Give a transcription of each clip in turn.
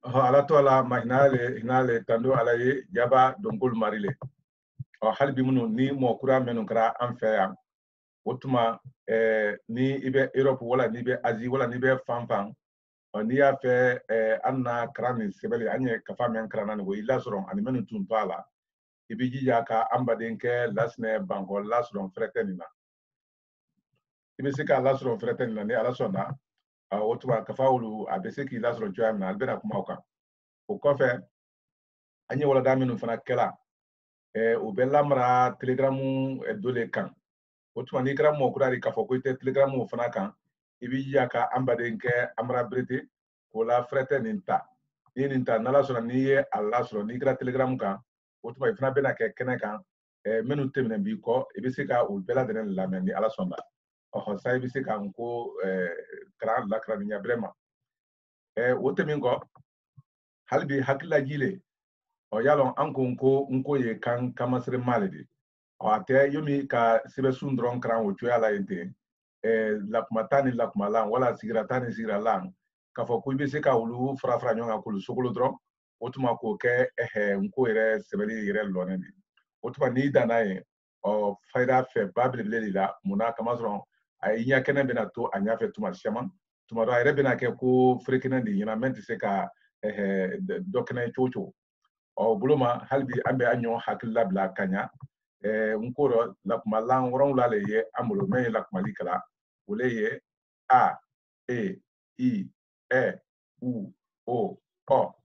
ala to ala ma hinale tando ala ye jaba dongol marile hal bi munu ni mo kura menu kra an fe ya otuma ni ibe Europe wala ni be Asie wala ni be fanfan ni ya fe anna krani sebeli anye kafa men krana ni ila soron ani menu tun pala ibi jija ka ambadenke lasne banko lasron fretenina ibi sika lasron fretenina ni ala sonna otuma kafa wulu abese ki lasron joamna albena kuma kan o kɔfɛ an ye walada minnu fana kɛla u bɛ lamara telegramu dole kan o tuma n'i kɛra mɔgɔkura de k'a fɔ ko i tɛ telegramu fana kan i b'i jija ka an baden kɛ amara berete k'o la fɛrɛtɛ nin ta n'i ye nin ta n'ala sɔnna n'i ye a lasɔrɔ n'i kɛra telegramu kan o tuma i fana bɛna kɛ kɛnɛ kan minnu tɛmɛnen b'i kɔ i bɛ se ka u bɛɛ lajɛlen lamɛn ni ala sɔnna sa i bɛ se ka n ko kalan lakara ni ɲɛbɛrɛ ma o tɛmɛn kɔ hali bi hakililaji le yalon an ko nko ye kan kamasire male de ate yomi ka sibe sun dron kran o choya la yente lakumata ni lakumalan wala sigirata ni sigiralan ka fɔ ko i bɛ se ka olu fara fara ɲɔgɔn kan k'olu sogolo dɔrɔn o tuma k'o kɛ nko yɛrɛ sɛbɛnni yɛrɛ lɔnnen de o tuma n'i danna ye fayida fɛ ba belebele de la munna kamasɔrɔ a i ɲɛ kɛnɛ bɛna to a ɲɛfɛ tuma caman tuma dɔ a yɛrɛ bɛna kɛ ko ferekɛnɛ de ɲɛna min tɛ se ka dɔ kɛnɛ cogo cogo boloma hali bi an bɛ an ɲɔgɔn hakili labila ka ɲa n ko dɔ lakumalan wɔrɔnwula le ye an bolo min ye lakumali kala o le ye a e i ɛ u o ɔ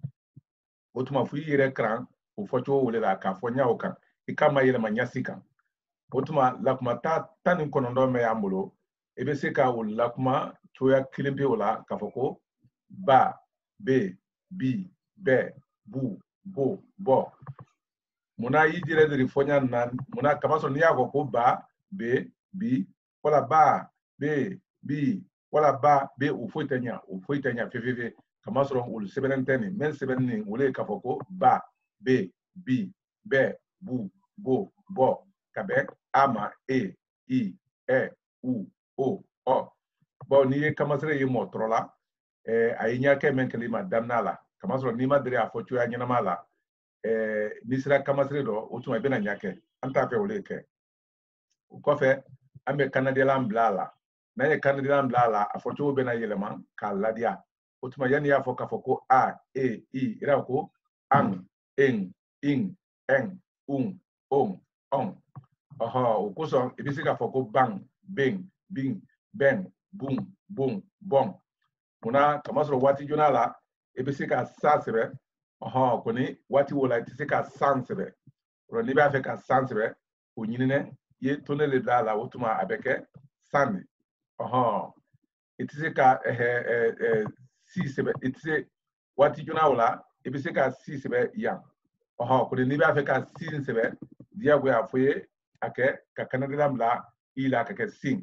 o tuma fo i yɛrɛ karan o fɔcogo wele la k'a fɔ ɲa o kan i k'a ma yɛlɛma ɲasi kan o tuma lakumata 19 mɛ y'an bolo i bɛ se ka o lakuma cogoya kelen pe o la k'a fɔ ko ba be bi bɛ bu bo bɔ munna i dire de fonya na munna kama sɔrɔ n'i y'a fɔ ko ba be bi wala ba be bi wala ba be o foyi tɛ ɲa fefefe kama sɔrɔ olu sɛbɛnnen tɛ nin mɛ sɛbɛnni nin olu ye k'a fɔ ko ba be bi bɛ bu bo bɔ ka bɛn a ma e i ɛ u o ɔ bon n'i ye kamasire ye mɔgɔ tɔrɔ la a ye ɲɛ kɛ mɛn kɛlɛ ma daminɛ la kama sɔrɔ n'i ma deli a fɔ cogoya ɲɛnama la n'i sera kamasire dɔ o tuma i bɛna ɲɛ kɛ an t'a fɛ o de kɛ o kɔfɛ an bɛ kanadiyalan bila a la n'an ye kanadiyalan bila a la a fɔcogo bɛna yɛlɛma k'a ladiya o tuma yanni y'a fɔ k'a fɔ ko a e i yɛrɛ ko an en in en un on ɔn o kosɔn i bɛ se k'a fɔ ko ban ben bin bɛn bun bon bɔn munna kama sɔrɔ waati joona la i bɛ se ka sa sɛbɛ kɔni waati o la i tɛ se ka san sɛbɛ n'i b'a fɛ ka san sɛbɛ o ɲininɛ i ye tonne de bila a la o tuma a bɛ kɛ san de i tɛ se ka si sɛbɛ i tɛ se waati joona o la i bɛ se ka si sɛbɛ yan kɔni n'i b'a fɛ ka si sɛbɛ diyagoya fo ye a kɛ ka kanadiyalan bila i la ka kɛ sin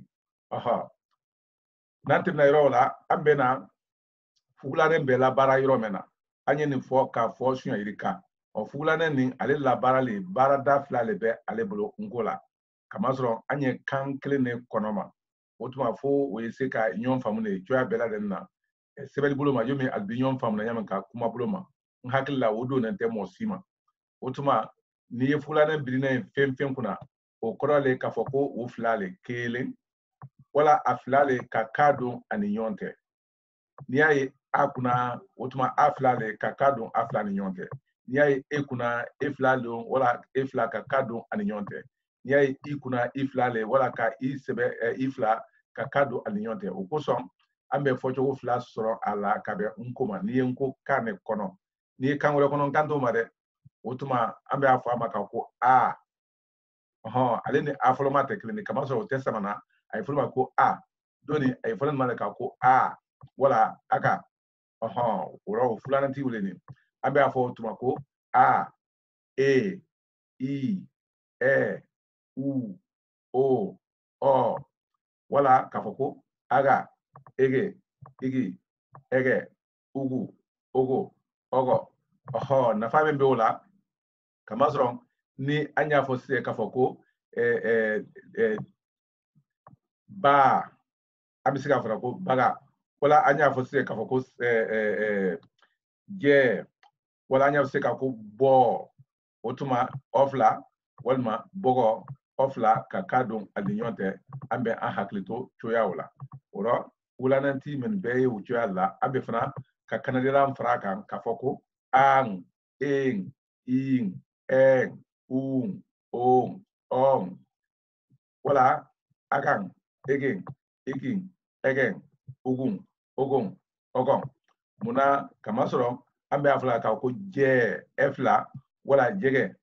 n'an tɛmɛna yɔrɔ o la an bɛ na fugulanen bɛɛ labaara yɔrɔ min na an ye nin fɔ k'a fɔ suɲɛyiri kan fugulanen nin ale labaarali baarada fila le bɛ ale bolo nko la kamasɔrɔ an ye kan kelen de kɔnɔ ma o tuma fo o ye se ka ɲɔgɔn faamu de cogoya bɛɛ lajɛlen na sɛbɛnni bolo ma yomi ali bi ɲɔgɔn faamu na ɲami ka kuma bolo ma n hakili la o donnen tɛ mɔgɔ si ma o tuma n'i ye fugulanen birinnen fɛn fɛn kunna o kɔrɔ le k'a fɔ ko o fila le kelen wala a fila le ka kan don ani ɲɔgɔn tɛ n'i y'a ye a kunna o tuma a fila le ka kan don a fila ni ɲɔgɔn tɛ n'i y'a ye e kunna e fila don wala e fila ka kan don ani ɲɔgɔn tɛ n'i y'a ye i kunna i fila le wala ka i sɛbɛ i fila ka kan don ani ɲɔgɔn tɛ o kosɔn an bɛ fɔcogo fila sɔrɔ a la ka bɛn nko ma n'i ye nko kan de kɔnɔ n'i ye kan wɛrɛ kɔnɔ kan t'o ma dɛ o tuma an bɛ a fɔ a ma ka ko a ale ni a fɔlɔma tɛ kelen de kamasɔrɔ o tɛ samana a ye fɔlɔ ma ko a doni a ye fɔlɔ ma de ka ko a wala a ka o filanan t'i wele nin an bɛ a fɔ o tuma ko a e i ɛ u o ɔ wala k'a fɔ ko aga ege igi ɛgɛ ugu ogo ɔgɔ nafa min bɛ o la kamasɔrɔ ni an y'a fɔ sisan k'a fɔ ko ba an bɛ se k'a fɔ ko baga wala an y'a fɔ sisan k'a fɔ ko je wala nya se ka ko bo otuma ofla walma bogo ofla ka kadon alignonte ambe an haklito choya wala oro wulananti men be wu choya la ambe fana ka kanadela fraka ka foko ang ing ing eng ong wala agang egeng iking egeng ugung ogon muna kamasoro ambe afla ka ko je efla wala jege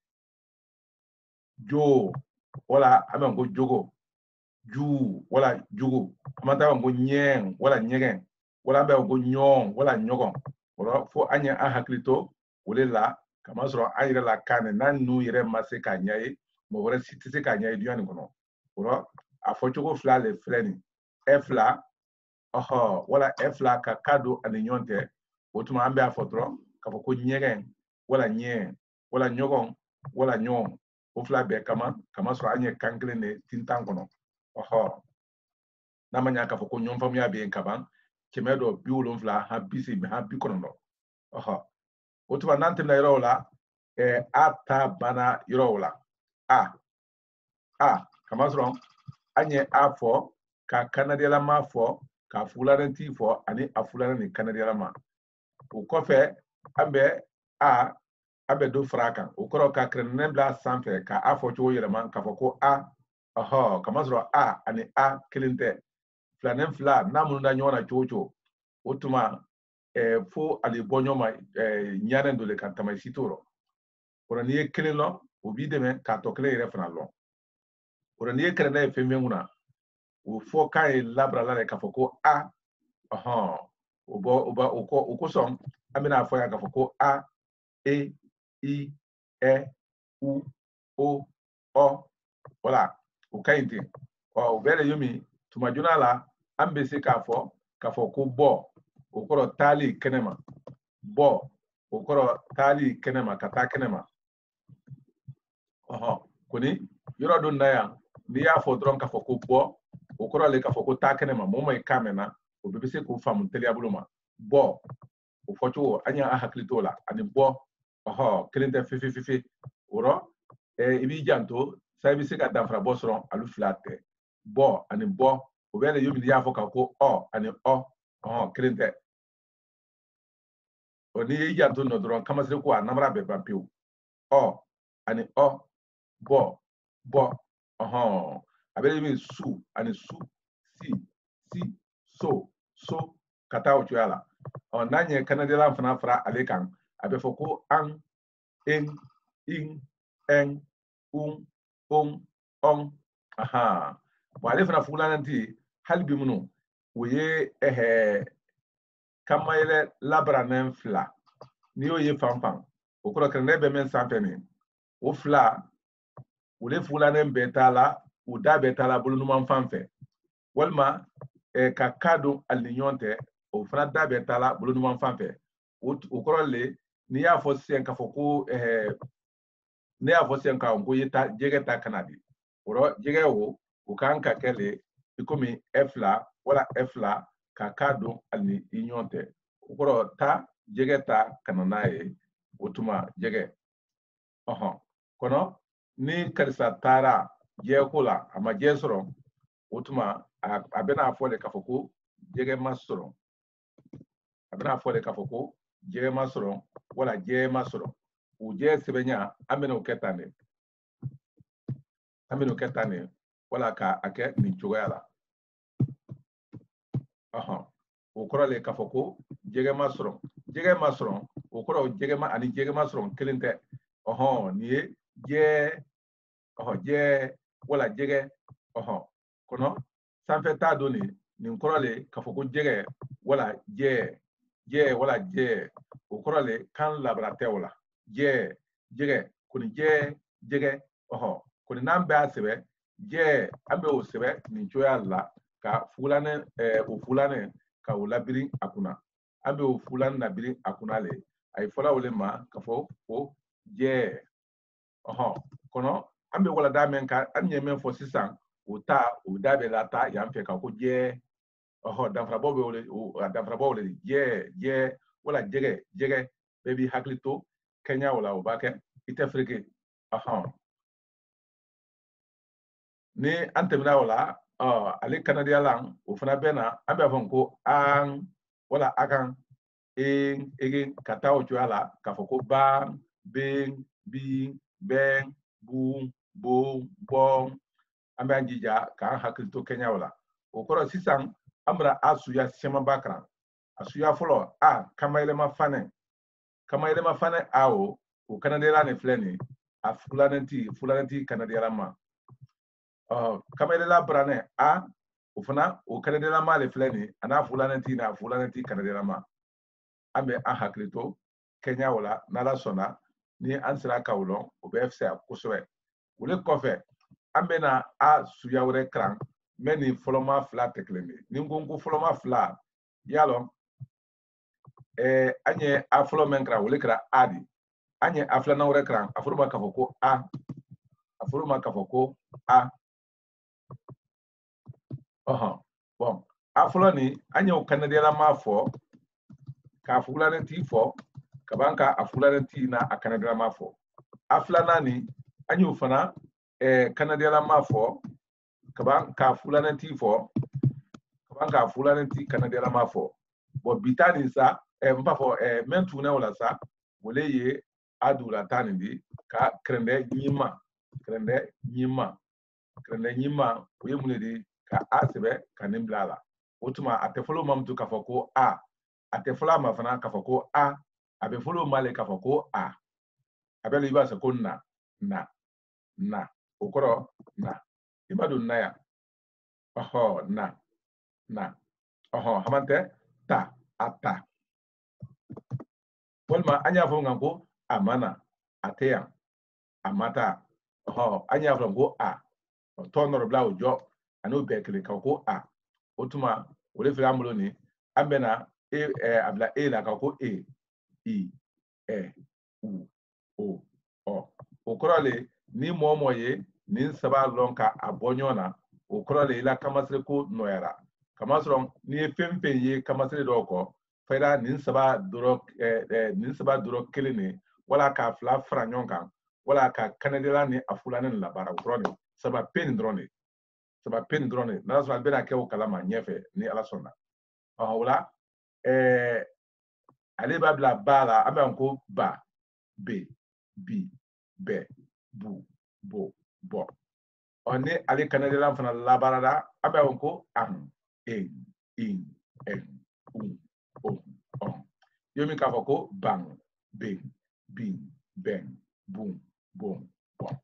jo wala ambe ko jogo ju wala jugo amata ko nyeng wala nyegen wala ambe ko nyon wala nyogon wala fo anya a haklito wala kamasoro ayira la kane nan nu yire maseka nyai mo wala sitise ka nyai diani kono wala a fo chogo fla le freni efla wala efla ka kado ani nyonte otuma ambe afotro ka fo ko nyegen wala nye wala nyogon wala nyon o fla be kama so anye kankle ne tintan kono na manya ka fo ko nyon fam ya be kaban kemedo biwulon fla ha bisi ha bi kono no otuma nante na yola ata bana yola kama so anye afo ka kanadiala ma fo ka fularen ti fo ani afularen ni kanadiala ma o kofe ambe abe do frakan o koro ka krenen bla sanfe ka afo cho yeleman ka fo ko kama zro ani kilinte flanen fla namu na nyona chocho otuma fo ali bonyoma nyaren do le kan tamay sitoro ora ni kilino o bideme ka to kle refna lo ora ni krenen femenguna o fo kai labra la ka fo ko uko som amina afọ ya gafọ ko e i u o wala ukainte ubele yomi tumajuna la ambese kafọ ko bo ukoro tali kenema bo ukoro tali kenema kata kenema kuni yoro don daya ni ya fo dron kafọ ko bo ukoro le kafọ ko ta kenema mo mai kamena o bebese ko famu teliabuluma bo o focho anya a haklitola ani bo kelente fifi oro ibi janto sabi se ka danfra bo soron alu flate bo ani bo o bele yomi ya foka ko ani kelente o ni janto no dron kama se ko anamra be bampiu ani bo abele yomi su ani su si so kata o tuyala nanye kanadela fana fra alekan abe foko an en in en on wale fana fulananti halbi munu oye kamayele labranen fla ni oye fanfan okoro krene be men sampeni o fla wole fulanen betala uda betala bulunuman fanfe walma ka kado alignonte o fana da be tala bolo numan fanfɛ o kɔrɔ le ni y'a fɔ sisan ka fɔ ko ne y'a fɔ sisan ka ko yeta jɛgɛ ta kana di o jɛgɛ o kan ka kɛ le ikomi F2 wala F2 ka don ali i ɲɔgɔn tɛ o kɔrɔ ta jɛgɛ ta kana n'a ye o tuma jɛgɛ kɔnɔ ni karisa taara jɛgɛko la a ma jɛ sɔrɔ o tuma a bɛna fɔ le k'a fɔ ko jɛgɛ ma sɔrɔ a bɛna fɔ le k'a fɔ ko jɛgɛ ma sɔrɔ wala jɛgɛ ma sɔrɔ o jɛgɛ sɛbɛnya an bɛna o kɛ tan de wala ka a kɛ nin cogoya la o kɔrɔ le k'a fɔ ko jɛgɛ ma sɔrɔ o kɔrɔ jɛgɛ ma ani jɛgɛ ma sɔrɔ kelen tɛ nin ye jɛgɛ wala jɛgɛ kɔnɔ sanfɛ ta don nin kɔrɔ le k'a fɔ ko jɛgɛ wala jɛgɛ wala jɛgɛ o kɔrɔ le kan labara tɛ o la jɛgɛ koni jɛgɛ koni n'an bɛ a sɛbɛ jɛgɛ an bɛ o sɛbɛ nin cogoya la ka fulanen o fulanen ka o labiri a kunna an bɛ o fulanen labiri a kunna le a ye fɔla o le ma k'a fɔ ko jɛgɛ kɔnɔ an bɛ walada min kan an ɲɛ min fɔ sisan o da bɛ la ta yan fɛ ka ko jɛgɛ danfarabɔ bɛ wele danfarabɔ wele jɛgɛ wala jege bebi haklito Kenya wala obake ite frike ni antemina wala ali Canada lang o fana bena ambe afon ko an wala akan egen kata o ala ka foko bang bing bi beng bu bo bong ambe anjija ka haklito Kenya wala o koro sisan amra asuya sema bakran asuya folo kamaile mafane awo o Canada ne fleni a fulanenti Canada ma kamaile brane o fana o Canada ma le fleni ana fulanenti Canada ma ambe a haklito Kenya wala nala sona ni ansira kawlo o be fsa kuswe wole kofe ambe na suya wore kran meni foloma fla teklemi ni ngongo foloma fla yalo anye aflo menkra wole kra adi anye afla na wore kran afuruma kafoko bon aflo ni anye o Canada ma fo ka fulane ti fo kabanka afulane ti na a Canada ma fo afla nani anye ufana Canada ma fo kabanka fulane ti fo kabanka fulane ti Canada ma fo bo bitani sa mpa fo mentu na wala sa wole ye adura tani di ka krende nyima oye munedi ka asebe kanimblala otuma atefolo mamtu ka fo ko atefolo mafana ka fo ko abe folo male ka fo ko abe lo iba se ko na okoro na ibadu na ya na hamante ata walma anya fo nganko amana ateya amata anya fo ngo tonoro bla ojo anu bekele ka ko otuma wole fira amulo ni ambena abla la ka ko i u o okorole ni momoye ni saba lonka abonyona okorole la kamasre ko noyara kamasron ni femfe ye kamasre doko faida ni saba duro kelene wala ka fla franyonka wala ka kanadela ni afulane la bara drone saba pen drone na so albera ke o kalama nyefe ni ala sonna wala ale babla bala amanko ba be bi be bu bo bo oni ale kanadela fana la barada amanko in yomi ka foko bang bing bing bang boom boom bom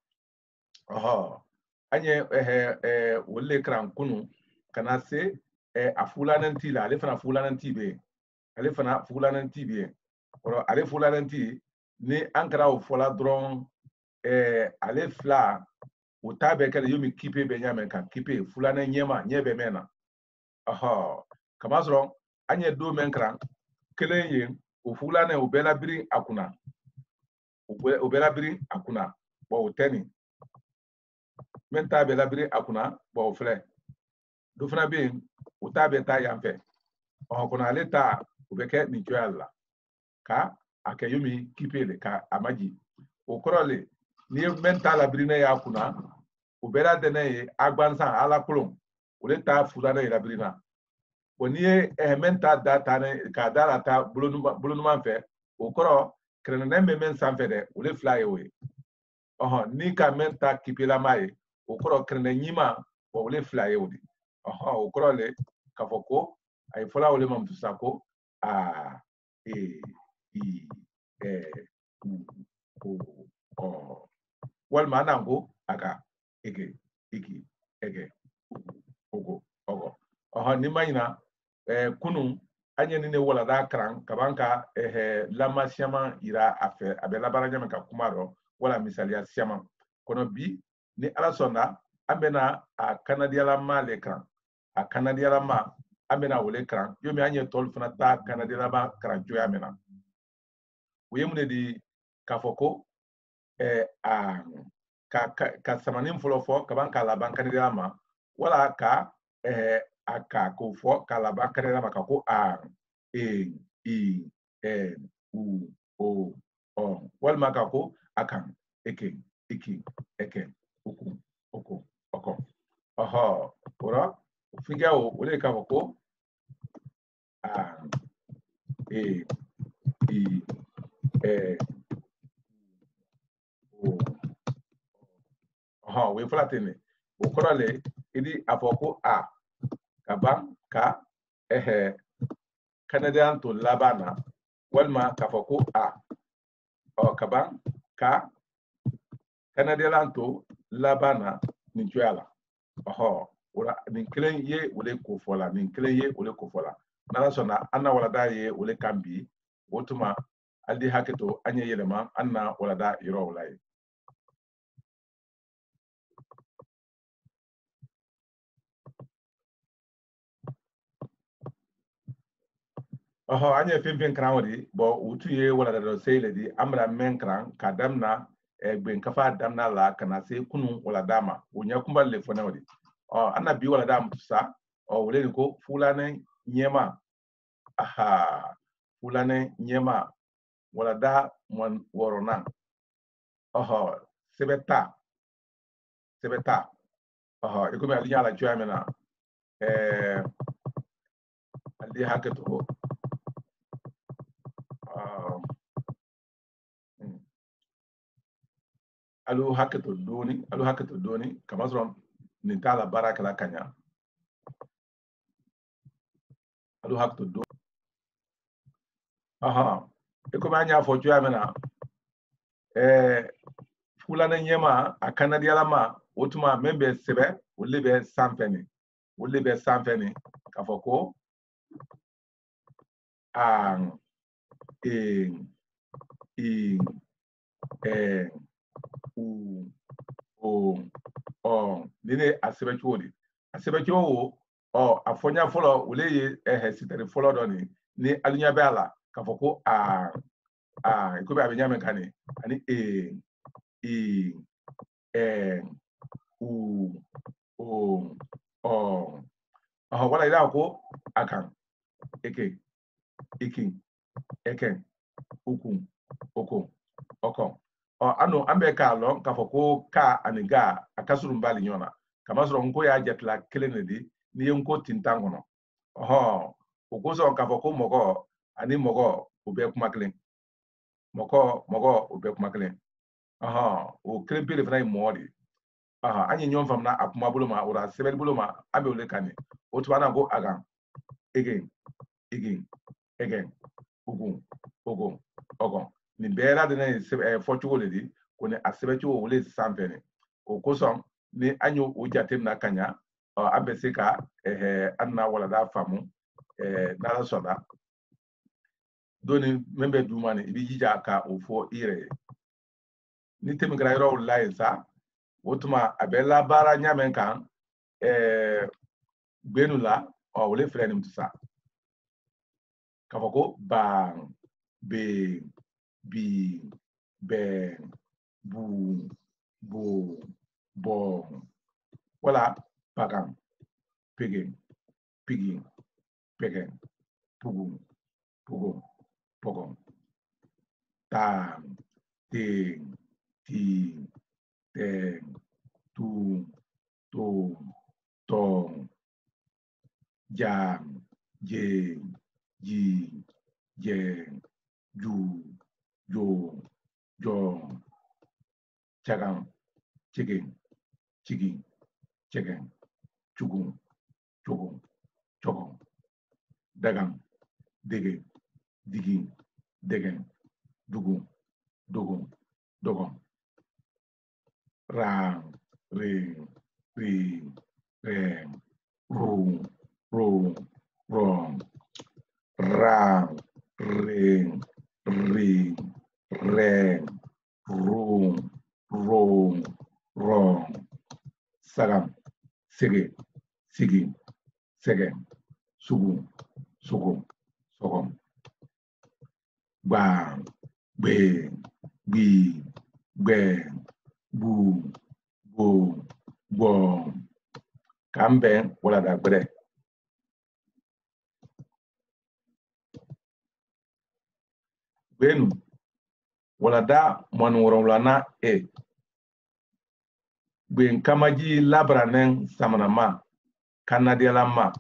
anye wolle kran kunu kana se afulananti la ale fana fulananti be oro ale fulananti ni ankara o fola dron ale fla o tabe kale yomi kipe be nyame kan kipe fulana nyema nyebe mena kama soro anye do men kran kelen ye o fulana o bela biri akuna bo o teni men ta bela biri akuna bo o fle do fana be o tabe ta yamfe kuna ale ta o beke ni joalla ka akayumi kipele ka amaji o korole ni men ta la biri na ya akuna o bela dene agbansan ala kulon o le ta fulana ya biri na boni menta data ne ka dara ta bulunuma fe o koro krene men sanfe de o le fly away ni ka menta kipela mai o koro krene nyima o le fly away o koro le ka foko ay fola o le mam tusako o wal manango aka ege ogo ni mayina kunu anye ni ne wala da kran kabanka lama siama ira afe abela baranya ka kumaro wala misalia siama kono bi ni ala sonna ambena a kanadiala ma le kran a kanadiala ma ambena wole kran yomi anye tol fana ta kanadiala ba kran joya mena wuyemune di kafoko ka samanin folofo kabanka la bankaniala ma wala ka aka ko fo kala ba kare ma ka ko u o o walma ka ko akan eken iki eken uku oko oko oho ora figa o ole ka ko a e i o oho we flatene o korale idi afoko a kabam ka Canadian to labana walma kafoko a o kaban ka Canadian to labana ninjuala oho ora nin kelen ye wole ko fola nin kelen ye wole ko fola nala sona anna walada ye wole kambi wotuma aldi haketo anye yelema anna walada yoro walai oho anye pimpin kran wadi bo utu ye walada do seyle di amra men kran kadamna gben kafa damna la kana se kunun walada ma wonya kumbal le fona wadi ana bi walada mutusa wole ko fulane nyema aha fulane nyema walada mon worona oho sebeta oho ikomi alinya la juamena aldi haketo alu haketo doni kamasron nintala baraka la kanya alu haketo do aha ikomi anya fo juamena fulana nyema akana dialama otuma membe sebe wolebe sanfeni kafoko an in u o nene asebechuo wo afonya folo wole ye sitari folo doni ni alunya bala kafoko ikobe abenya mekani ani u o wala ila ko akan eke ikin eken ukun oko oko ano ambe ka lo kafoko ka aniga akasuru mbali nyona kamasoro nko ya jetla kelenedi ni nko tintangono okoso kafoko mogo ani mogo ube kumaklen mogo ube kumaklen o krempele fana modi anyi nyom famna akuma buluma ora sebel buluma abe ole kane otwana go agan again ugun ogon ni bera de na fochugo le di ko ne asebechugo wole sampene okoso ni anyo ojatem na kanya abeseka anna wala da famu na soda doni membe dumani ibijija ka ofo ire ni temi grairo laisa wotuma abela bara nyamen kan gbenula wole frere mtusa kafoko bang be bi ben bu bo bon wala pagan pegin pigin pegen pugun pogon tam ting ti ten tu tong jam je ji jen ju jo jong chagam chigin chegen chugun chogon dagam dege digin degen dugun dogon ram ring rem rum rom ram ring rem rum rom sagam sige sigin segen sugun sogom bang be bi ben bu bo bom kamben wala da gbere Benu wala da manworolana gben kamaji labranen samanama kanadialama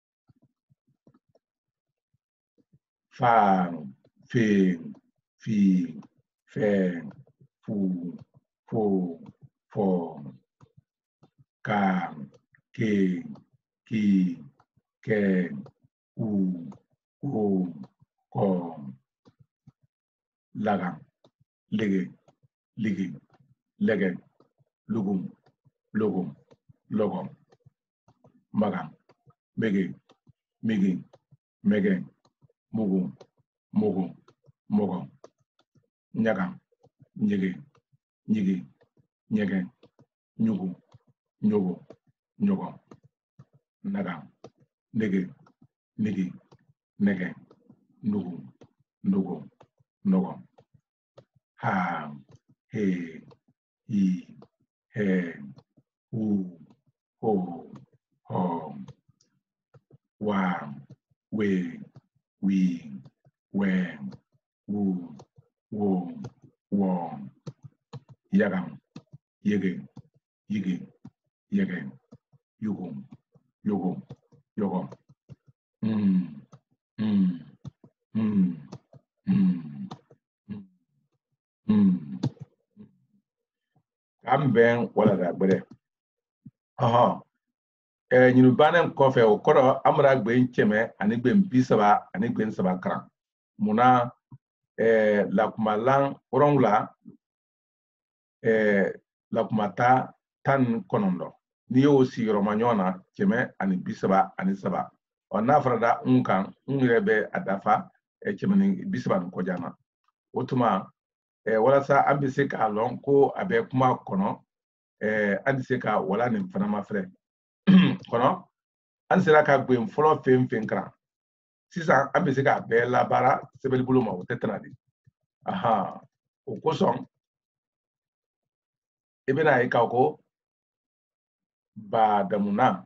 fang fing fi feng fu fo fong kang king ki keng u kong lagam liging liging legeng lugum logum logom magam meging miging megeng mugum mugum mogom nyagam nyiging nyiging nyegeng nyugum nyugum nyugom nagam neging niging negeng nugum nugum nugom ham he he heng hu ho hom wang wing wing weng wu wong wong yagam yeging yiging yegeng yugum yugum yogom mm mm mm mm mm am ben wala da gbere nyinu banen kofe o koro amra gbe ncheme ani gbe mbisaba ani gbe nsaba kran muna la kumalan orongla la kumata tan konondo ni yo si romanyona cheme ani bisaba ani saba ona farada unkan unrebe adafa cheme ni bisaba ko jana otuma wala sa ambise ka lon ko abe kuma kono andise ka wala ni fana mafre kono an sera ka gben fɔlɔ fen kran sisan an bɛ se ka bɛɛ labara sɛbɛnni bolo ma o tɛ tɛna di o kosɔn i bɛna ye k'a ko baadamuna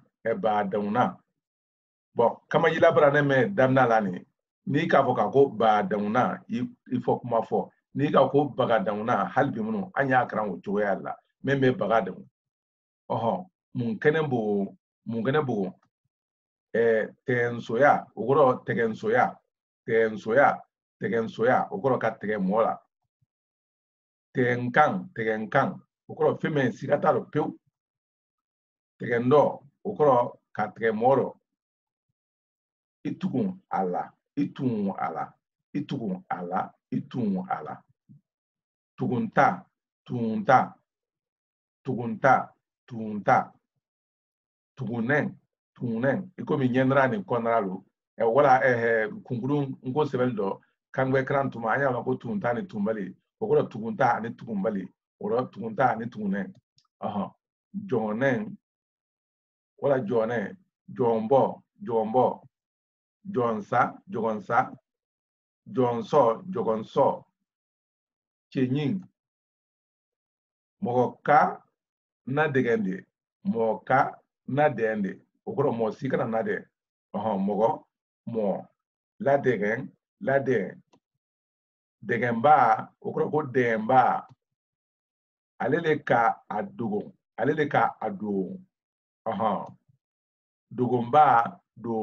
bɔn kamaji labara ne mɛ daminɛ la nin n'i k'a fɔ k'a ko baadamuna i fɔ kuma fɔ n'i k'a ko bagadamuna hali bi minnu an y'a karan o cogoya la min bɛ bagadamu mun kɛnɛ bo tɛgɛnsoya o kɔrɔ tɛgɛnsoya o kɔrɔ ka tɛgɛ mɔɔ la tɛgɛnkan o kɔrɔ fɛn min siga t'a rɔ pewu tɛgɛndɔ o kɔrɔ ka tɛgɛ mɔɔ rɔ i tugun a la i tun a la i tugun a la i tun a la tugunta tunta tugunta tunta tugunnen i komi ɲɛnira ni kɔnɔra lo wala kunkurun n ko sɛbɛnni dɔ kangbɛ karan tuma an y'a ma ko tunta ni tunbali o kɔrɔ tugunta ani tugunbali o kɔrɔ tugunta ani tugunnen jɔnnen wala jɔnnen jɔnbɔ jɔnsa jɔgɔnsɔ cɛɲin mɔgɔ ka na dɛgɛnde mɔgɔ ka na dɛnde o kɔrɔ mɔgɔ si kana na dɛ mɔgɔ mɔ ladɛgɛn dɛgɛnba o kɔrɔ ko dɛgɛnba ale de ka a dogon dogonba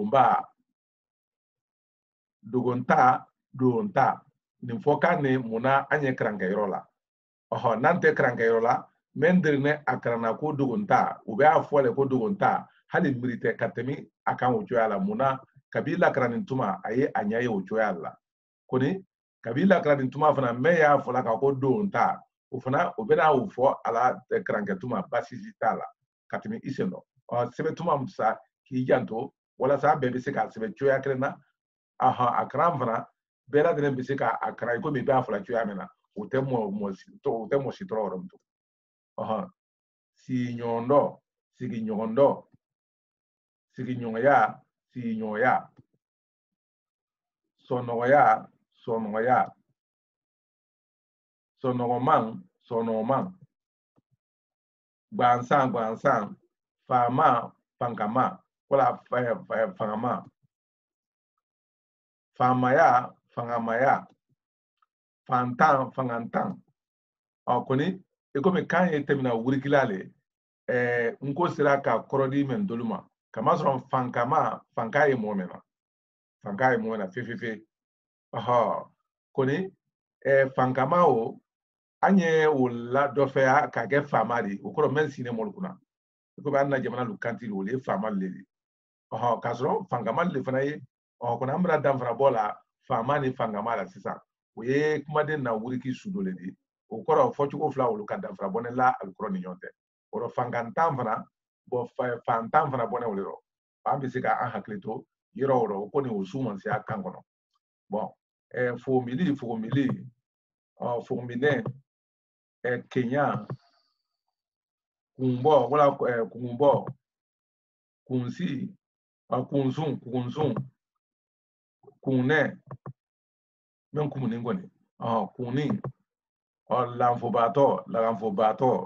dogonta nin fɔkan ni munna an ye karankɛyɔrɔ la n'an tɛ karankɛyɔrɔ la men dirine a karanna ko dogonta u bɛ a fɔ le ko dogonta hali miiri tɛ ka tɛmɛ a kan o cogoya la munna kabi lakaranin tuma a ye a ɲɛ ye o cogoya la koni kabi lakaranin tuma fana mɛ y'a fɔla ka ko dogonta o fana o bɛna o fɔ a la karankɛ tuma basisi t'a la ka tɛmɛ i sen dɔ sɛbɛn tuma sa k'i janto walasa bɛɛ bɛ se k'a sɛbɛn cogoya kelen na a karan fana bɛɛ lajɛlen bɛ se k'a karan i komi i b'a fɔla cogoya min na o tɛ mɔgɔ si tɔɔrɔ yɔrɔ min to sigiɲɔgɔndɔ sigiɲɔgɔnya sɔnɔgɔya sɔnɔgɔman gbansan fankama wala fangama famaya fantan fangantan koni ikomi kan ye temina wurikilale nko sira ka korodi men doluma kama sɔrɔ fanka ye mɔmɛna fefefe koni fankama o an ye o la dɔ fɛ ka kɛ faama de o kɔrɔ mɛn sine mɔlu kunna ikomi an na jamana lu kanti o ye faama le de k'a sɔrɔ fankama le fana ye kɔni an bɛna danfara bɔ la faama ni fankama la sisan o ye kumaden na wuriki su dɔ le de o kɔrɔ fɔcogo fila olu ka danfara bɔ ne la alikɔrɔ ni ɲɔgɔn tɛ o rɔ fankantan fana fantan fana bɔ ne o yɔrɔ an bɛ se ka an hakili to yɔrɔ o rɔ o kɔni o su man se a kan kɔnɔ fogominɛ kenya kunbɔ wala kunbɔ kunsi kugunsun kunɛ min kumunin kɔni kunnin laganfobaatɔ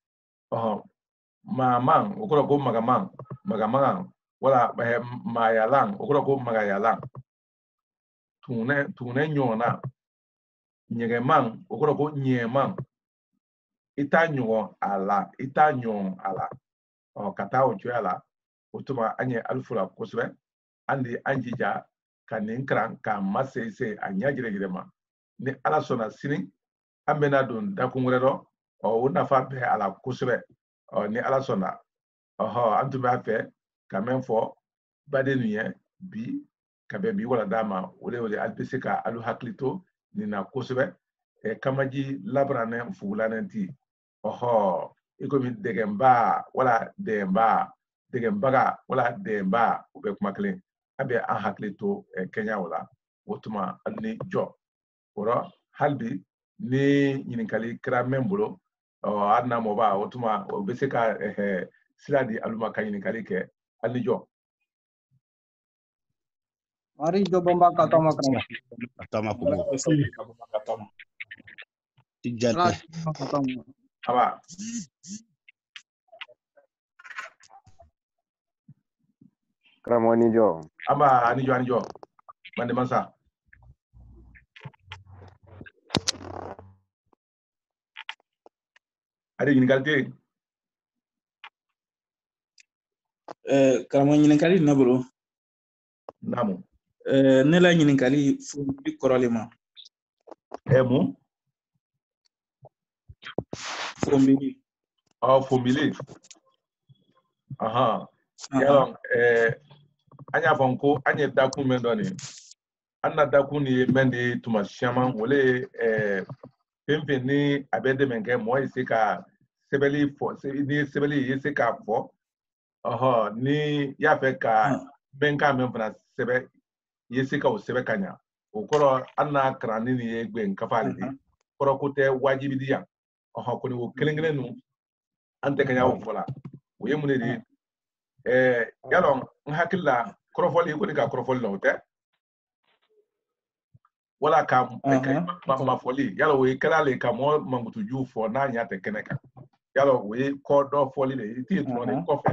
maaman o kɔrɔ ko magaman wala maayalan o kɔrɔ ko magayalan tunɛ ɲɔgɔnna ɲɛgɛman o kɔrɔ ko ɲɛman i t'a ɲɔgɔn a la ka taa o cogoya la o tuma an ye ali fo la kosɛbɛ an de an jija ka nin kalan k'a ma se a ɲɛ yɛrɛ ma ni ala sɔnna sini an bɛna don dakun wɛrɛ dɔ o nafa bɛ a la kosɛbɛ ni ala sɔnna an tun b'a fɛ ka mɛn fɔ baden nin ye bi ka bɛn bi wala d'a ma o de ali bɛ se ka alu hakili to nin na kosɛbɛ kamaji labaranɛ fugulanen ti i komi dɛgɛnba wala dɛgɛnbaga wala dɛgɛnba o bɛ kuma kelen an bɛ an hakili to kɛɲɛ o la o tuma hali ni jɔ o rɔ hali bi ni ɲininkali kɛra mɛn bolo hali n'a mɔba o tuma o bɛ se ka sira di alu ma ka ɲininkali kɛ hali ni jɔ. Mari coba Mbak Katama kamu. Katama kubu. Tijana. Apa? Kramo anijo. Apa anijo. Mande masa. Ada ɲininkali tɛ yen? Karamɔgɔ ɲininkali na bolo. Naamu. Ne la ɲininkali foli kɔrɔlen ma. Mun? Fonbili. Fonbili. Yalɔ an y'a fɔ ko an ye dakun min dɔ nin an na dakun ni ye mɛn de tuma caman o le ye fɛn fɛn ni a bɛ dɛmɛ kɛ mɔgɔ ye se ka sɛbɛnni fɔ ni sɛbɛnni ye se k'a fɔ ni y'a fɛ ka bɛnkan min fana sɛbɛn ye se ka o sɛbɛn ka ɲa o kɔrɔ an n'a kalanni ni ye gbɛn kafa de kɔrɔ ko tɛ wajibi di yan kɔni o kelen kelen nu an tɛ ka ɲa o fɔ la o ye mun de ye yalɔ n hakili la kɔrɔfɔli ko ni ka kɔrɔfɔli la o tɛ wala ka mafɔli yalɔ o ye kɛra le ka mɔgɔ mankutuju fɔ n'a ɲa tɛ kɛnɛ kan yalɔ o ye kɔ dɔ fɔli le i t'i tuma de kɔfɛ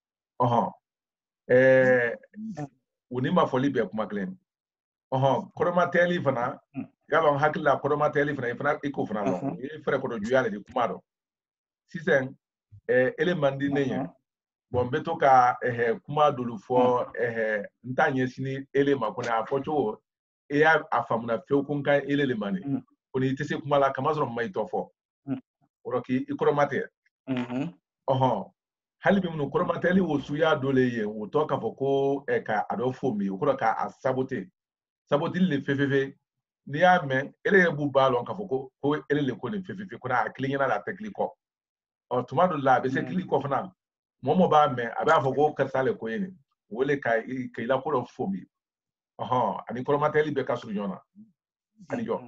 o ni mafɔli bɛɛ kuma kelen kɔrɔmatɛli fana yalɔ n hakili la kɔrɔmatɛli fana i k'o fana lɔn o ye fɛrɛ kɔrɔ juya le de kuma dɔn sisan ele man di ne ye bon n bɛ to ka kuma dolu fɔ n t'a ɲɛsin ele ma kɔni a fɔcogo e y'a faamuna fewu ko n ka ele le ma ne kɔni i tɛ se kuma la kamasɔrɔ n ma i tɔ fɔ o rɔ k'i kɔrɔmatɛ hali bi minnu kɔrɔmatɛli o suya dɔ le ye o tɔ k'a fɔ ko ka a dɔ fo min o kɔrɔ k'a sabote sabotili le fefefe n'i y'a mɛn ele ye b'u b'a lɔn k'a fɔ ko ele le ko nin fefefe ko n'a kili ɲɛna la a tɛ kili kɔ tuma dɔ la a bɛ se kili kɔ fana mɔmɔ b'a mɛn a b'a fɔ ko karisa le ko ye nin o le ka i la ko dɔ fo min ani kɔrɔmatɛli bɛɛ ka surun ɲɔgɔn na ani jɔ.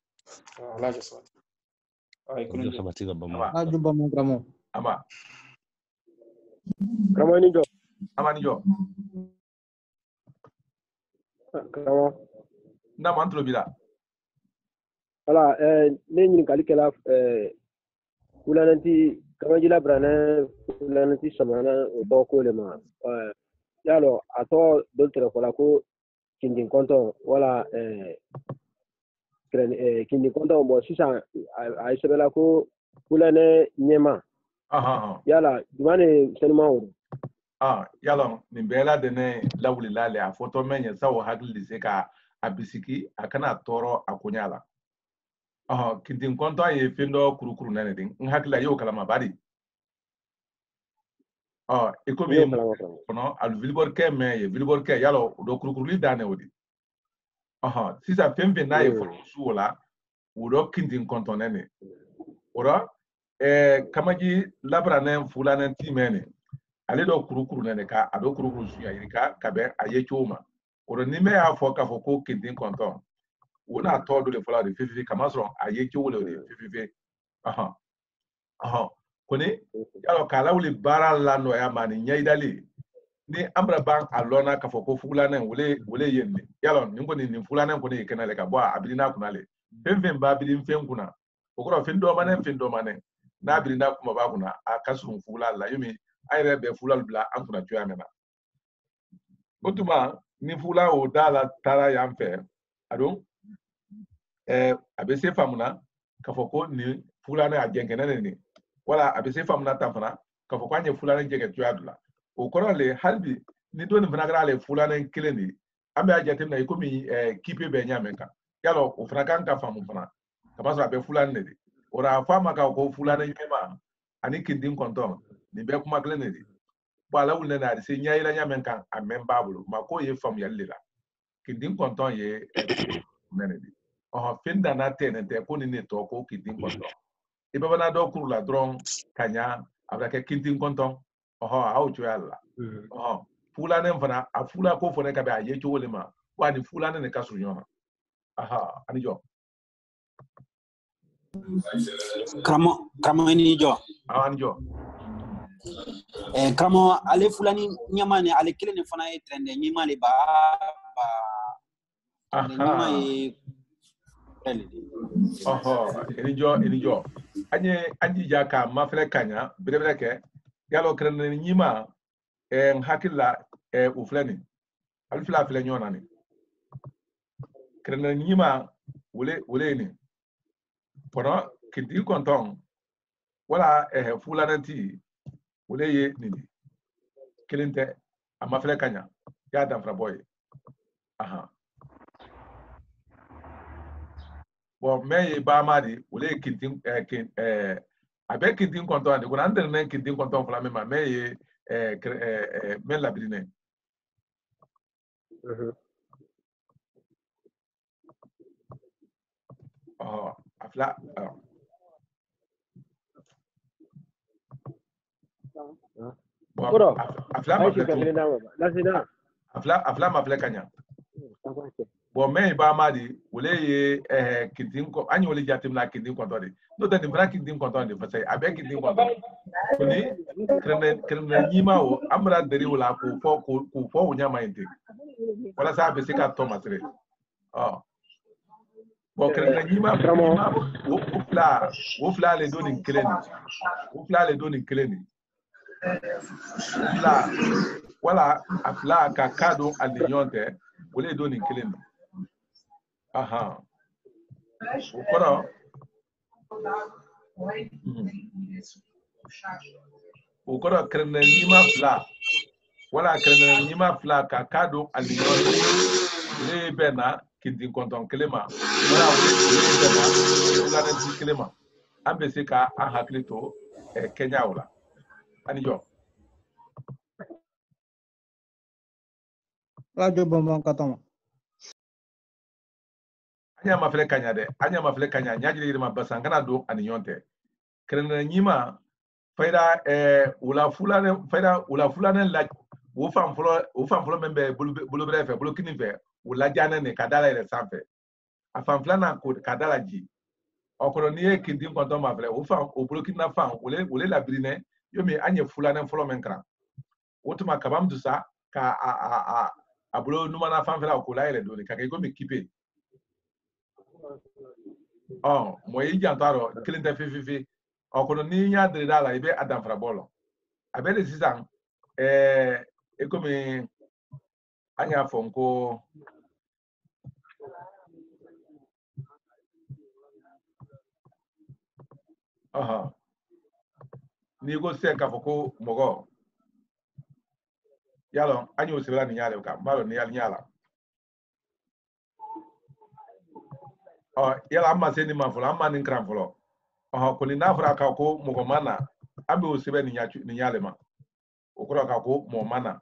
Ama. Kramo anijo. Ama ni jɔ. Kramo. N'a man tulo b'i la. Voilà, ne ɲininkali kɛla fulananti kamajila biranɛ fulananti samana o tɔgɔ ko le ma yalɔ a tɔgɔ dɔ tigɛ fɔla ko kindin kɔntɔn wala kindi konto mo sisan ay sebela ko fulane nyema yala dumane senma wuro yala ni bela de ne lawuli lale a foto menye sawo hakili se ka abisiki akana toro akunyala kindi konto ye findo kurukuru nene din hakila yo kala mabari ikomi no al vilbor ke me ye vilbor ke yalo do kurukuru dane odi sisa fembe na ye foto suola udo kindi konto nene ora kamaji labra ne fulane timene ale do kurukuru nene ka ado kurukuru suya yirika kabe aye choma oro ni me afo ka foko kindi konto wona to do le fola de fifi kamasro aye chole de fifi koni yalo kala wuli bara la no ya mani nyaidali ni ambra bang alona ka foko fulane wole yenne yalo ningo ni fulane ko ni kenale ka bo abirina kunale femfem ba birin fem kuna okoro findo mane na birinda kuma ba kuna akasun fula la yumi ayre be fula bla an kuna tuya mena otuma ni fula o dala tara yamfe ado abese famuna ka foko ni fula na ajengene ni wala abese famuna tamfana ka foko anye fula na jege tuya dula okoro le halbi ni do ni vanagra le fula na kileni ambe ajatem na ikomi kipe be nyamenka yalo ofraka ka famu fana ka baso abe fula ne ora fama ka ko fulana yema ani kindin konton ni be kuma glenedi bala wulne na se nyaira nyamen kan a memba bulu ma ko ye fam yallila kindin konton ye menedi finda na tenente ko ni ne to ko kindin konton e baba na do kurula dron kanya abra ke kindin konton awu jo yalla fulana mfana a fula ko fone ka be a ye chole ma wani fulana ne kasu nyoma ani jo Kramo ni jo. Anjo. Kramo ale fulani nyama ne ale kile ne fana e trende nyima le ba nyima e eni jo. Anji jaka mafle kanya bire ke yalo krene nyima hakilla uflani. Alfla fle nyona ni. Krene nyima wole ni. Pono kindi konton wala fulananti wole ye nini kilinte amafle kanya ya damfra boy bo me ba mari wole kintin abe kintin konton ande kuna andere ne kintin konton fula me ma me ye me labrine afla afla mafle kanya bo me ba mari wole ye kintin ko anyi wole jatim na kintin konton de no da ni bra kintin konton de fasai abe kintin konton kuni krene nyima o amra deri wala ko fo wonya mainte wala sa be sika to masre bo krene nyima wofla le doni kleni la wala afla ka kado alignonte wole doni kleni ukoro ukoro krene nyima fla wala krene nyima fla ka kado alignonte le bena kintin konton klema wala wole bena wala nti klema ambe sika haklito Kenya wala ani jo Radio Bombon Katama anya mafle kanya nyajiri ma basangana do ani yonte krene nyima faida ula fulane la wo fam flo membe bulu brefe bulu kinife ula jana ne kadala ile sanfe afam flana ko kadala ji okoro ni kindin konto mafle wo fam o bulu kinna fam wole la brine yomi anye fulane flo menkra wotuma kabam dusa ka a bulu numana fam fla ko la ile do ni ka ko mi kipe mo yi jantaro kilinte fififi okono ni nya dre dala ibe adam frabolo abele sisan ekomi anya fonko ni go se ka foko mogo yalo anyo se bela ni nyale ka malo ni yal nyala yala amma se ni mafolo amma ni kran folo ko ni nafra ka ko mogo mana ambe o se be ni nyale ma o ko ka ko mo mana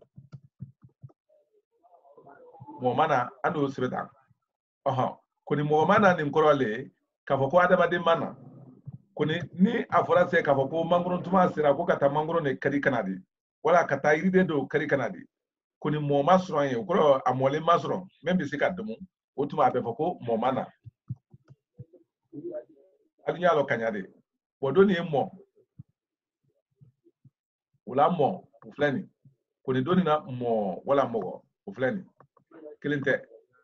ando o se be ta ko ni mo mana ni korole ka foko adama de mana kuni ni afora se ka foko mangoro tuma sira ko kata mangoro ne kadi kanadi wala kata iride do kadi kanadi kuni mo masro yen ko amole masro même bi sika dum o tuma be foko mo mana alinya lo kanyade bodo ni mo wala mo uflani kuni doni na mo wala mogo uflani kilinte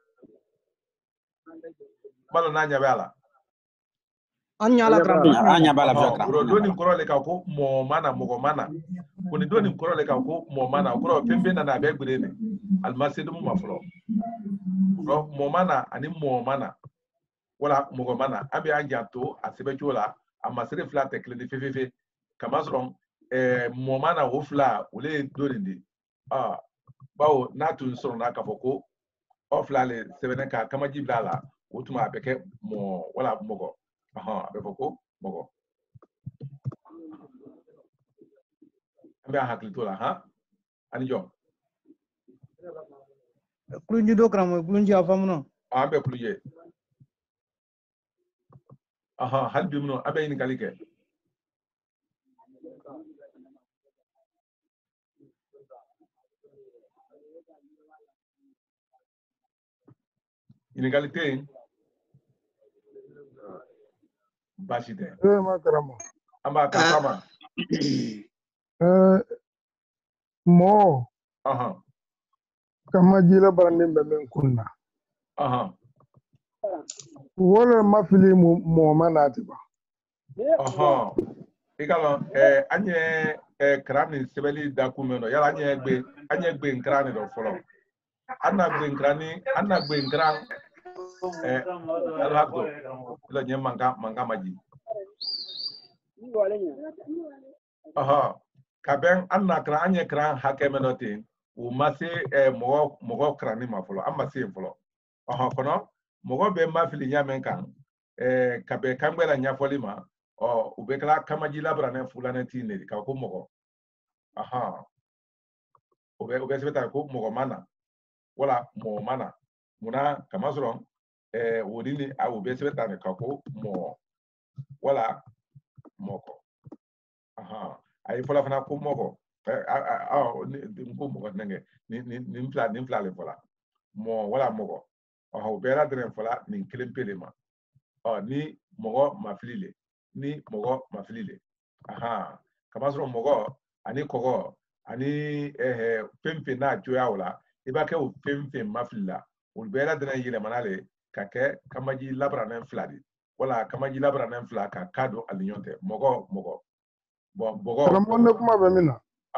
balo na nya bala anya la kram anya bala via kram bro doni ko le ka ko mo mana mogo mana kuni doni ko le ka ko mo mana ko pembe na be gbere ni almasidu ma folo mo mana ani mo mana wala mogo mana abi anjato asebe chola amasire fla tekle ni fefefe kamasron mo mana wo fla ole doni ndi bawo natu soro na ka foko ofla le sebene ka kama jiblala wotuma abeke mo wala mogo abe foko mogo ambe hakilito la ani jo kulunji do kram kulunji afamuno ambe kuluje halbi muno abe ni kalike inégalité baside makarama amba kasama mo kama jila barandin be men kunna wala mafili mo manati ba ikalo anye krani sebeli dakumeno yala anye gbe nkrani do folo anna gbe nkran alhaqdo ila nye manga maji kaben anna kran anye kran hakemenotin u masi mogo krani ma folo amma si folo kono mogo be mafili nyamen kan kabe kambela nyafoli ma ubekla kamaji labra ne fulane tineri ka ko mogo ube sebeta ko mogo mana wala mo mana muna kamasron wodini ube sebeta ne ka ko mo wala moko ay fola fana ko mogo ko mogo nenge ni mfla le fola mo wala mogo ube la dren fola ni kelempele ma ni mogo mafilile ni mogo mafilile kamasro mogo ani kogo ani pempe na joya wala ibake o pempe mafilila ulbela dana yile manale kake kamaji labra na fladi wala kamaji labra na fla ka kado alignonte mogo bogo ramon kuma be mina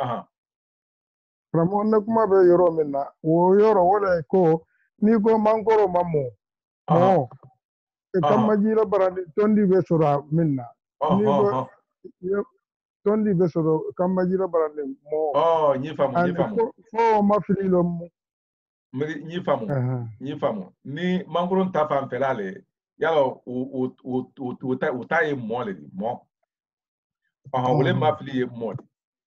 ramon kuma be yoro mina wo yoro wala ko ni ko mangoro mamo mo kamaji labra tondi be sura minna ni ko tondi be sura kamaji labra mo nyi famu fo mafililo mo nyi famu ni mangoro ntafa mfelale yalo utaye mole mo wole mafili ye mole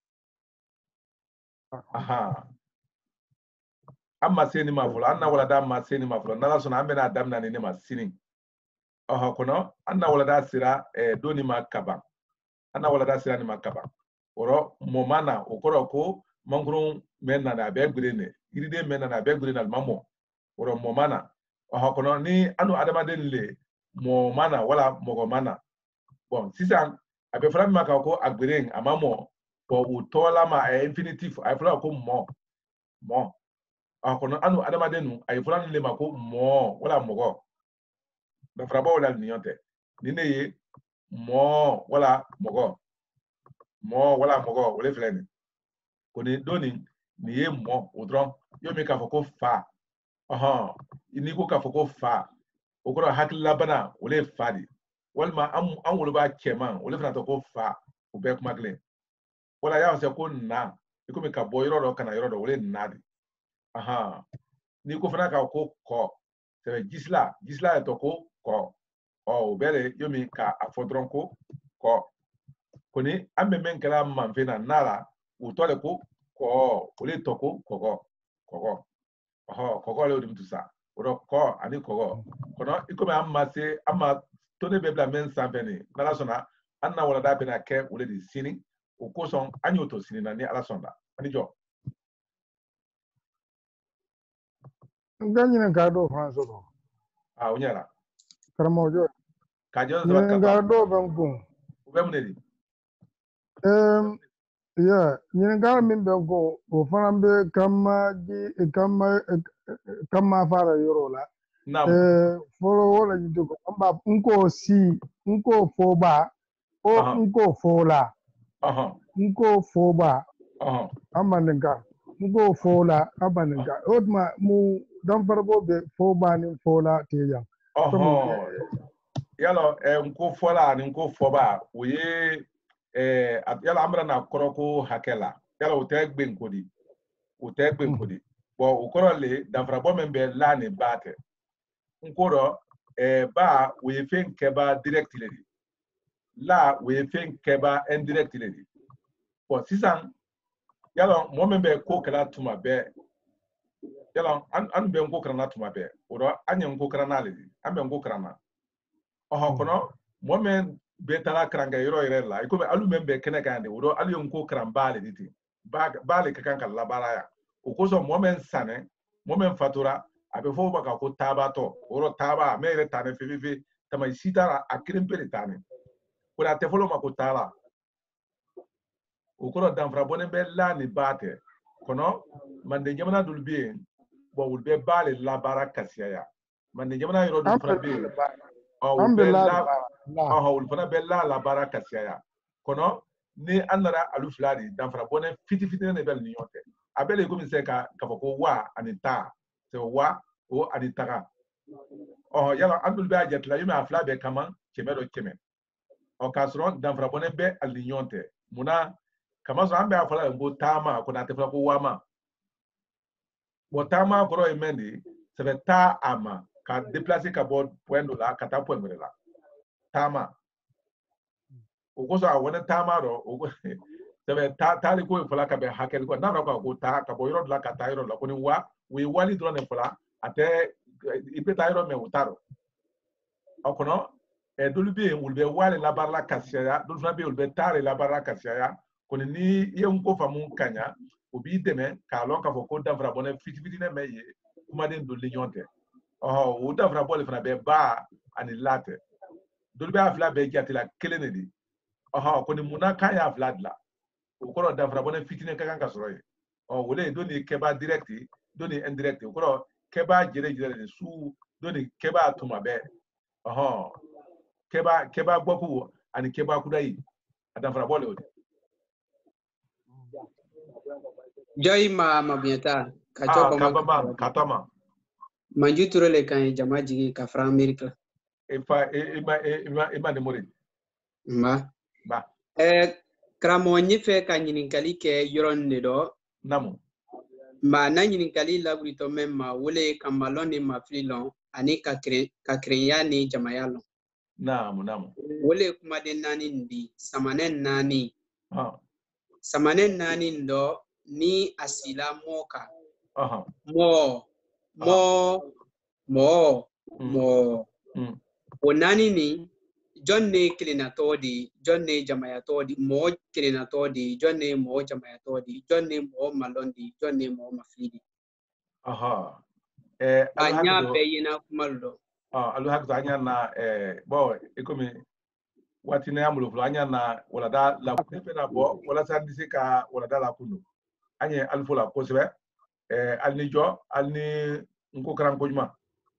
amma seni mafolo anna wala da ma seni mafolo nala sona ambe na damna ne ma sini kono anna wala da sira doni makaba anna wala da sira ni makaba oro momana okoro ko mangoro menna na be gbirene iride menna na be gbirene almamo oro momana kono ni anu adama den le momana wala mogomana bon sisan abe fara maka ko agbireng amamo bo utola ma infinitive ay fara ko mo kono anu adama denu ay fara le mako mo wala mogo be fara ba wala niyonte nine ye mo wala mogo wala fleni koni doni ni ye mo udron yo me ka foko fa ini ko ka foko fa okoro hakilla bana wala fadi walma an woloba cɛman olu fana tɔ ko fa u bɛɛ kuma kelen wala y'a fɔ ko na i komi ka bɔ yɔrɔ dɔ kana yɔrɔ dɔ o ye na de ni ko fana ka ko kɔ sɛbɛ jisila ye tɔ ko kɔ o bɛɛ de yomi ka a fɔ dɔrɔn ko kɔ ko ni an bɛ min kɛra manfin na na la u tɔ de ko kɔ olu tɔ ko kɔgɔ kɔgɔ le o de tu sa o dɔ kɔ ani kɔgɔ kɔnɔ i komi an ma to ne bɛ bila min sanfɛ ni n'ala sɔnna an na walada bɛna kɛ o de sini o kosɔn an y'o to sini na ni ala sɔnna ani jɔ. n ka ɲininka dɔw fana sɔrɔ. o ɲɛna. karamɔgɔ jɔ. ka jɔ dɔrɔn ɲininka dɔw bɛ n kun. o bɛ mun de di. ɲininka min bɛ n kun o fana bɛ kama fara yɔrɔ la. fɔlɔ wala n ko si n ko fɔba n ko fɔla n ko fɔba an maninka n ko fɔla an maninka o tuma mu danfarabɔ bɛ fɔba ni fɔla te yan. yala n ko fɔla ani n ko fɔba o ye yala an bɛna na kɔrɔ ko hakɛ la yala o tɛ gbenko di o kɔrɔ le danfarabɔ min bɛ la ni ba tɛ. n ko dɔ ba o ye fɛn kɛba direct le de la o ye fɛn kɛba indirect le de sisan yala mɔgɔ min bɛ ko kɛla tuma bɛɛ yala an bɛ n ko kɛra tuma bɛɛ o dɔ an ye n ko kɛra n'ale de an bɛ n ko kɛra na kɔnɔ mɔgɔ min bɛ taa karankɛ yɔrɔ yɛrɛ la i komi alu min bɛ kɛnɛ kan de o dɔ hali ye n ko kɛra ba le de ten ba le ka kan ka labaara yan o kosɔn mɔgɔ min sanɛ mɔgɔ min fatura a bɛ fɔ o ma ka ko taabatɔ o yɔrɔ taaba mɛ yɛrɛ taa ne fefe tama si t'a a kelen pe de taa ne o de a tɛ fɔlɔ ma ko taala o kɔrɔ danfara bɔnen bɛ la ni ba tɛ kɔnɔ manden jamana dɔw bɛ yen olu bɛ ba le labaara kasiya ya manden jamana yɔrɔ dɔw fana bɛ yen olu fana bɛ la labaara kasiya ya kɔnɔ ni an nana alu fila de danfara bɔnen fitinin de bɛ ni ɲɔgɔn cɛ a bɛɛ de komi se ka fɔ ko wa ani taa wa o ani taga yala an dun bɛ a jate la yomi a fila bɛɛ kama kɛmɛ dɔ kɛmɛ k'a sɔrɔ danfara bɔnen bɛ ali ni ɲɔgɔn tɛ munna kamasɔrɔ an bɛ a fɔla yen ko taama kɔni a tɛ fɔla ko waama taama kɔrɔ ye mɛn de sɛbɛ taa a ma ka déplacer ka bɔ point dɔ la ka taa point wɛrɛ la taama o kosɔn a wɔne taama dɔ o sɛbɛ taali ko ye fɔla ka bɛn hakɛ kɔ n'a fɔra ko taa ka bɔ yɔrɔ dɔ la ka taa yɔrɔ la ko ni wa o ye wali dɔrɔn de fɔla a tɛ i bɛ taa yɔrɔ min o t'a dɔn o kɔnɔ dɔlu bɛ yen olu bɛ wali labaara la ka caya dɔlu fana bɛ yen olu bɛ taa de labaara la ka caya kɔni ni i ye n ko faamu ka ɲa o b'i dɛmɛ k'a lɔn k'a fɔ ko danfara bɔnɛ fitinin bɛ yen kumaden dɔ ni ɲɔgɔn tɛ o danfara bɔ de fana bɛ ba ani la tɛ dɔlu bɛ a fila bɛɛ jate la kelen de di kɔni munna k'an y'a fila dilan o kɔrɔ danfara bɔnɛ fitinin ka kan ka sɔrɔ yen o le dɔ ni kɛba direct dɔ ni indirect o kɔrɔ kɛba jɛrɛ de su dɔ ni kɛba tuma bɛɛ kɛba bɔku ani kɛba kudayi a danfara bɔ le o de. Joy mabienta katama manju turele kan jama jigi ka fra America ima de mori ba kramo nyife ka nyininkali ke yoron ne do namu ma na nyininkali labrito memma wole kamalon ni maflilon ani ka krenya ni jamayalo namu wole kuma de nani ndi samanen nani ndo ni asila moka onani ni John ne kilina todi John ne jamaya todi mo kilina todi John ne mo jamaya todi John ne mo malondi John ne mo mafidi anya beyina kumaldo alu hakza anya na bo ikomi watine amulo flo anya na wala da la pena bo wala sandisi ka wala da la kunu anye alfola kosebe alni jo alni nko kran kojuma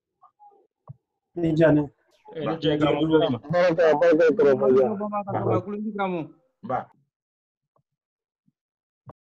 ni jani ba